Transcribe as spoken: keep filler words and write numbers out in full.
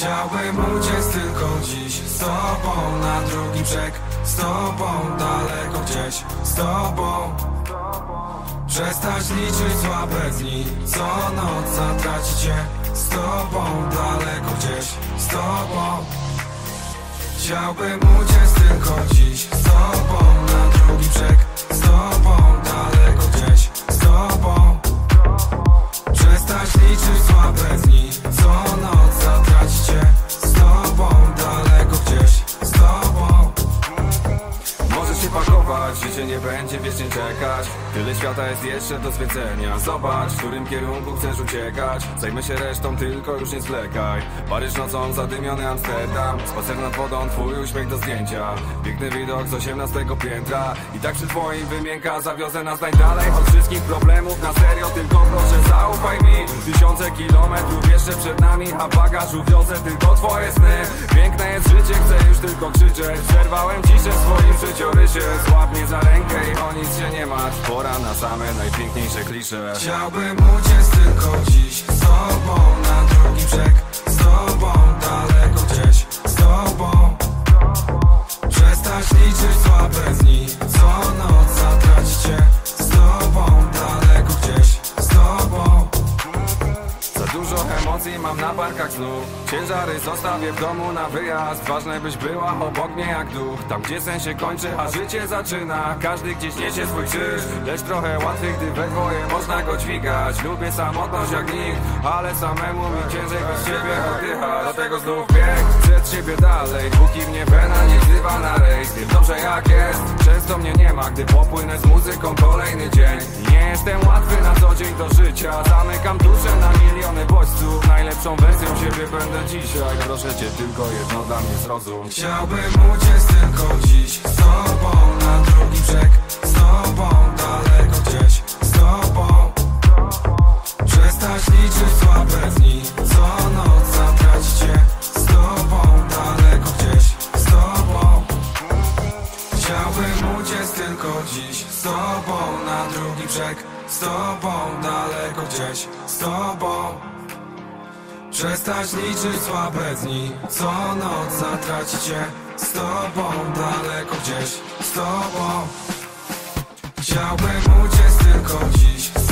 Chciałbym uciec tylko dziś z tobą na drugi brzeg, z tobą daleko gdzieś, z tobą przestać liczyć słabe dni, co noc zatracić cię, z tobą daleko gdzieś, z tobą. Chciałbym uciec tylko dziś z tobą na drugi brzeg, z tobą daleko gdzieś, z tobą przestać liczyć słabe dni, co noc zatracić cię, z tobą daleko gdzieś, z tobą. Możesz się pakować, życie nie będzie wiecznie czekać. Tyle świata jest jeszcze do zwiedzenia. Zobacz, w którym kierunku chcesz uciekać. Zajmę się resztą, tylko już nie zwlekaj. Paryż nocą, zadymiony Amsterdam. Spacer nad wodą, twój uśmiech do zdjęcia. Piękny widok z osiemnastego piętra. I tak przy twoim wymienka zawiozę nas najdalej od wszystkich problemów. Na serio, tylko proszę zaufaj mi. Tysiące kilometrów jeszcze przed nami, a bagaż uwiozę tylko twoje sny. Piękne jest życie, chcę już tylko krzyczeć. Przerwałem ciszę w swoim życiorysie. Złap mnie za rękę i o nic się nie martw. Pora na same najpiękniejsze klisze. Chciałbym uciec tylko dziś z tobą na drugi brzeg, z tobą daleko gdzieś, z tobą przestać liczyć słabe dni, co noc zatracić cię, z tobą daleko gdzieś, z tobą. Za dużo emocji mam na barkach znów. Ciężary zostawię w domu na wyjazd. Ważne byś była obok mnie jak duch. Tam gdzie sen się kończy, a życie zaczyna. Każdy gdzieś niesie swój krzyż, lecz trochę łatwiej, gdy we dwoje można go dźwigać. Lubię samotność jak nikt, ale samemu mi ciężej bez ciebie oddychać. Dlatego znów bieg przed siebie dalej, póki mnie wena nie wzywa na rejs. Wiem dobrze jak jest, często mnie nie ma, gdy popłynę z muzyką kolejny dzień. Nie jestem łatwy na co dzień do życia. Zamykam duszę na miliony bodźców. Najlepszą wersją siebie będę dzisiaj. Proszę cię, tylko jedno dla mnie zrozum. Chciałbym uciec tylko dziś z tobą na drugi brzeg, z tobą daleko gdzieś, z tobą przestać liczyć słabe dni, co noc zatracić cię, z tobą daleko gdzieś, z tobą. Chciałbym uciec tylko dziś z tobą na drugi brzeg, z tobą daleko gdzieś, z tobą przestać liczyć słabe dni, co noc zatracić cię, z tobą daleko gdzieś, z tobą. Chciałbym uciec tylko dziś